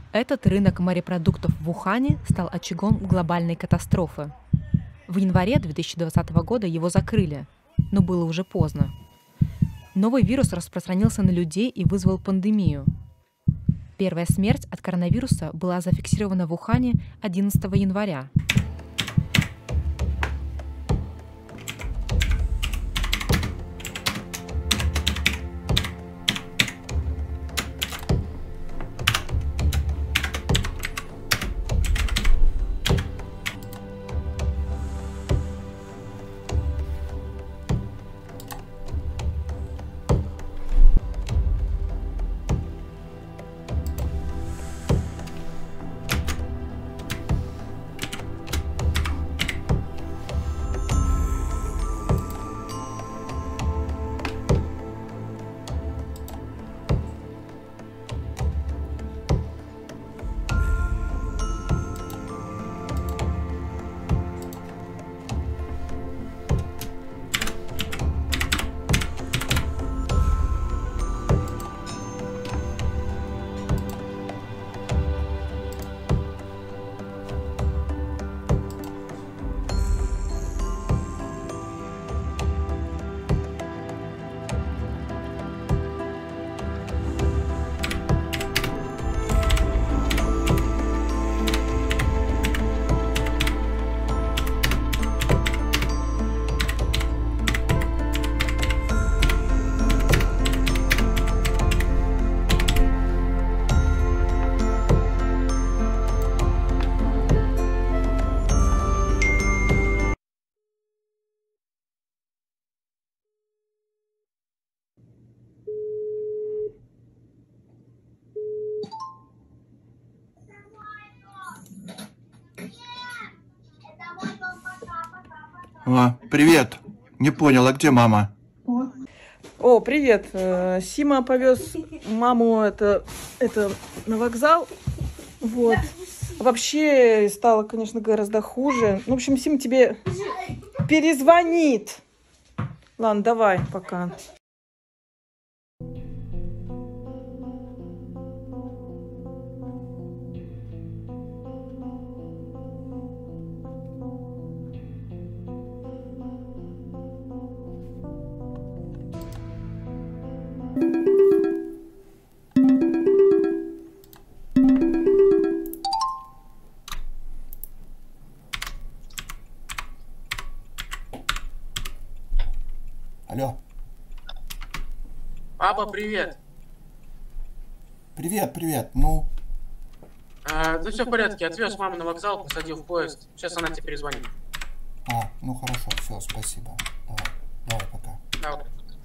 Этот рынок морепродуктов в Ухане стал очагом глобальной катастрофы. В январе 2020 года его закрыли, но было уже поздно. Новый вирус распространился на людей и вызвал пандемию. Первая смерть от коронавируса была зафиксирована в Ухане 11 января. О, привет. Не понял, а где мама? О, привет. Сима повез маму на вокзал. Вот. Вообще стало, конечно, гораздо хуже. В общем, Сима тебе перезвонит. Ладно, давай пока. Алло. Папа, привет. Привет. Ну, Да все в порядке. Отвез маму на вокзал, посадил в поезд. Сейчас она тебе перезвонит. ну хорошо, все, спасибо. Давай, пока. Давай.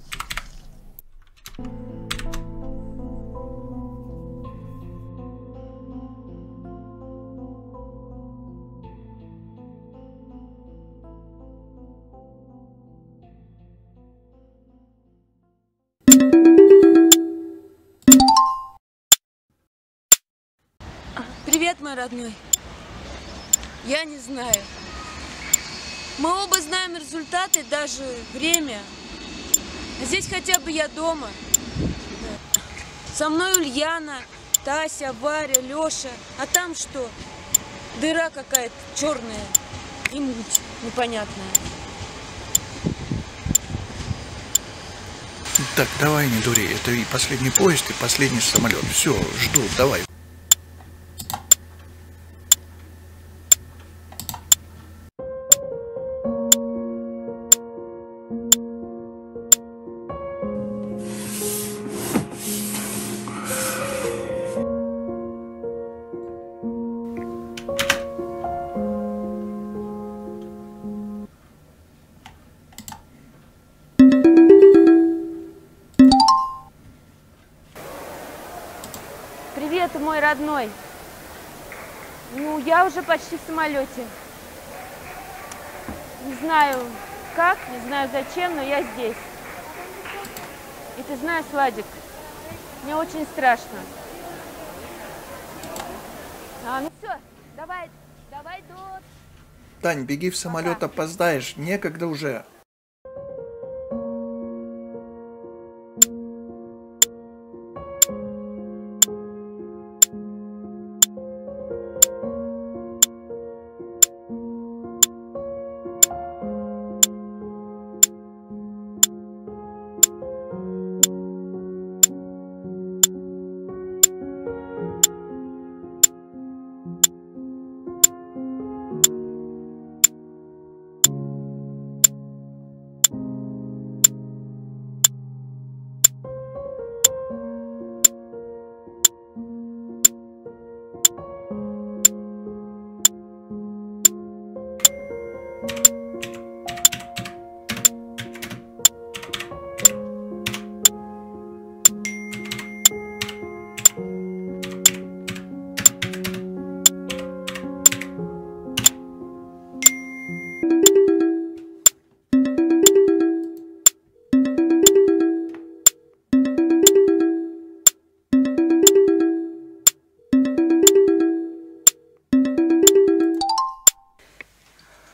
Привет, мой родной. Я не знаю. Мы оба знаем результаты, даже время. А здесь хотя бы я дома. Со мной Ульяна, Тася, Варя, Леша. А там что? Дыра какая-то черная и муть непонятная. Так, давай не дури. Это и последний поезд, и последний самолет. Все, жду, давай. Привет, мой родной. Ну, я уже почти в самолете. Не знаю как, не знаю зачем, но я здесь. И ты знаешь, Владик, мне очень страшно. Ну все, давай, до... Тань, беги в самолет, опоздаешь. Некогда уже.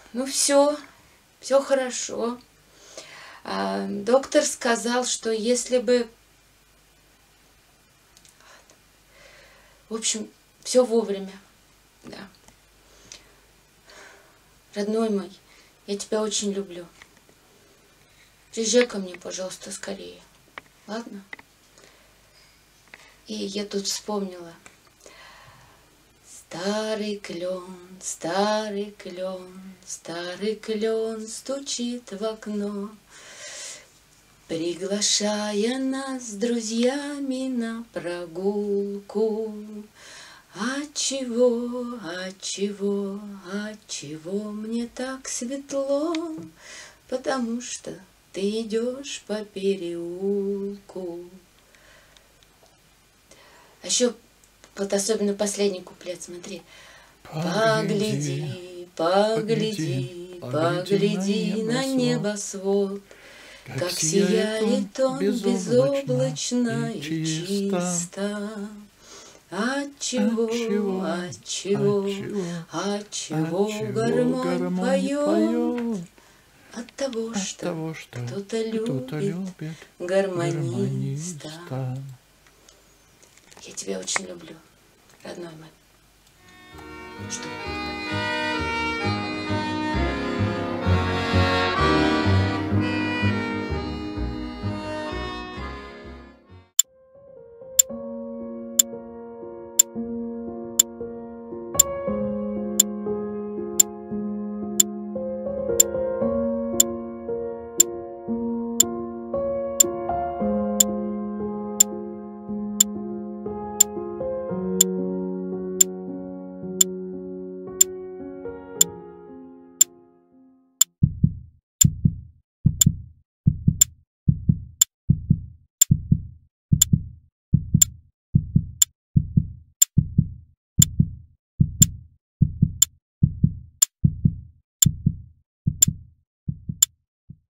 Ну все хорошо. Доктор сказал, что если бы... В общем, все вовремя. Да. Родной мой, я тебя очень люблю. Приезжай ко мне, пожалуйста, скорее. Ладно? И я тут вспомнила. Старый клен, старый клен, старый клен стучит в окно, приглашая нас с друзьями на прогулку. Отчего мне так светло? Потому что ты идешь по переулку. А еще вот особенно последний куплет, смотри. Погляди, погляди, погляди на небосвод, как сияет он безоблачно и чисто. Отчего гармонь поет? От того, что кто-то любит гармониста. Я тебя очень люблю, родной мой. Что?